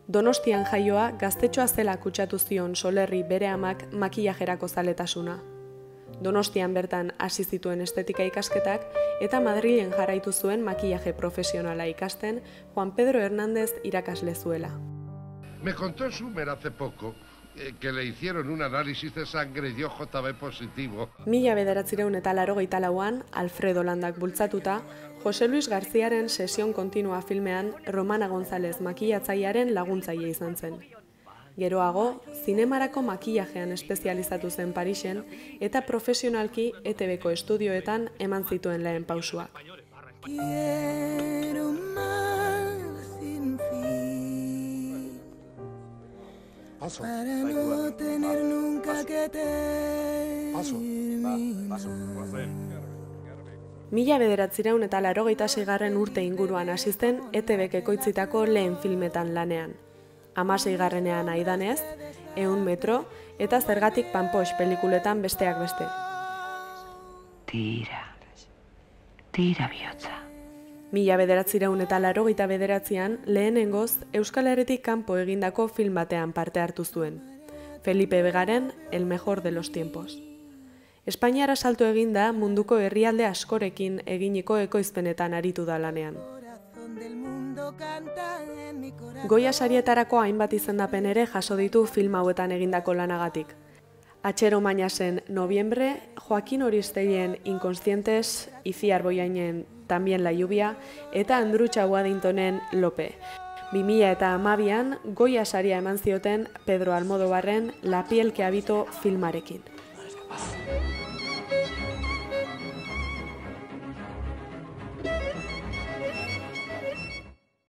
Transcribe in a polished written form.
Donostian jaioa gaztetxoa zela kutsatu zion Solerri bere amak makillajerako zaletasuna. Donostian bertan hasi zituen estetika ikasketak eta Madrilen jarraitu zuen makillaje profesionala ikasten Juan Pedro Hernández irakasle zuela. Me contó Sumer hace poco que le hicieron un análisis de sangre y dio JB positivo. 1984an Alfredo Landak bultzatuta, Jose Luis Garziaren Sesion Kontinua filmean Romana González makillatzailearen laguntzaile izan zen. Geroago, zinemarako makillajean espezializatu zen Parisen eta profesionalki ETBko estudioetan eman zituen lehen pausuak. Para no tener nunca que terminar. 1986 urte inguruan hasi zen ETBk ekoitzitako lehen filmetan lanean. 16ean Aidanez, 100 metro eta Zergatik Panpox pelikuletan besteak beste. Tira bihotza. 1989an lehenengoz Euskal Herritik kanpo egindako film batean parte hartu zuen. Felipe Begaren El mejor de los tiempos. Espainiara salto eginda munduko herrialde askorekin eginiko ekoizpenetan aritu da lanean. Goya sarietarako hainbat izendapen ere jaso ditu film hauetan egindako lanagatik. Atxero Mañasen Noviembre, Joaquin Oristeien Inconscientes, Iciar Boyainen También la lluvia eta Andrew Waddingtonen Lope. 2012an Goya saria eman zioten Pedro Almodóvarren La piel que habito filmarekin.